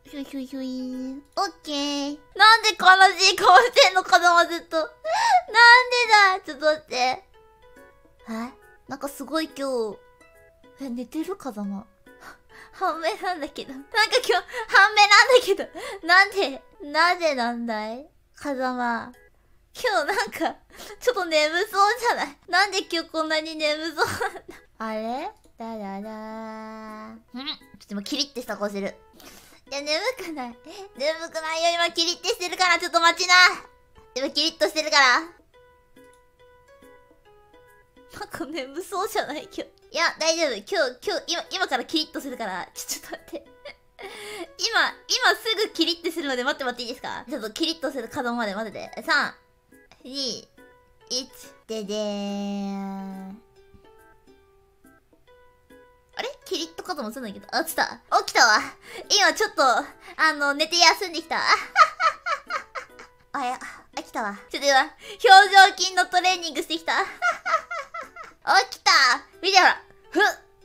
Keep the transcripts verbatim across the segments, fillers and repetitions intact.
ひょいひょいひょいー。オッケー。なんで悲しい顔してんのかな、ずっと。なんでだ。ちょっと待って。えなんかすごい今日。え、寝てる風間。半目なんだけど。なんか今日、半目なんだけど。なんで、なぜなんだい風間。今日なんか、ちょっと眠そうじゃない？なんで今日こんなに眠そうなんだ。あれだだだー。んちょっと今キリッてした顔してる。いや、眠くない。眠くないよ。今キリッてしてるから、ちょっと待ちな。今キリッとしてるから。なんか眠そうじゃない今日。いや、大丈夫。今日、今日、今、今からキリッとするから、ちょ、ちょっと待って。今、今すぐキリッてするので待って待っていいですか？ちょっとキリッとする可能まで待ってて。さん、に、いち、ででーん。あれキリッとかともするんだけど。あ、起きた。起きたわ。今ちょっと、あの、寝て休んできた。あ、いや、起きたわ。ちょっと今、表情筋のトレーニングしてきた。起きた。見てほら。ふっ。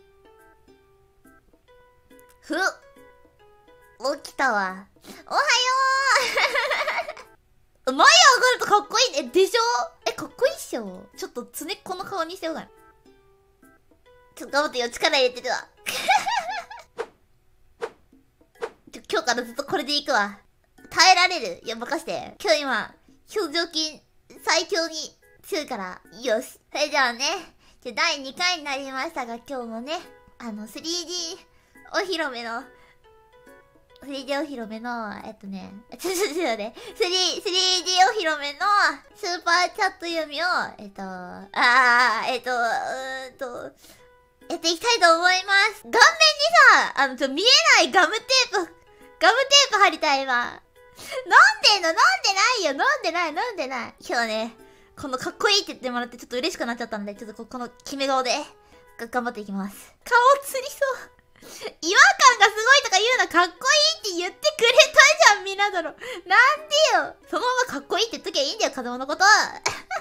ふっ。起きたわ。おはよう。前上がるとかっこいいね。でしょ？え、かっこいいっしょ。ちょっとつねっこの顔にしてようかな。ちょっと頑張ってよ。力入れてるわ。ちょ、今日からずっとこれでいくわ。耐えられる？いや、任して。今日今、表情筋最強に強いから。よし。それじゃあね。じゃ、だいにかいになりましたが、今日もね、あの、スリーディー お披露目の、スリーディー お披露目の、えっとね、ちょちょちょちょね、スリー、スリーディー お披露目の、スーパーチャット読みを、えっと、あー、えっと、うーんと、やっていきたいと思います。顔面にさ、あの、ちょ、見えないガムテープ、ガムテープ貼りたい今。飲んでんの飲んでないよ飲んでない飲んでない。今日ね、このかっこいいって言ってもらってちょっと嬉しくなっちゃったんで、ちょっとここの決め顔で、が頑張っていきます。顔つりそう。違和感がすごいとか言うのかっこいいって言ってくれたじゃん、みんなだろ。なんでよ。そのままかっこいいって言っときゃいいんだよ、風間のこと。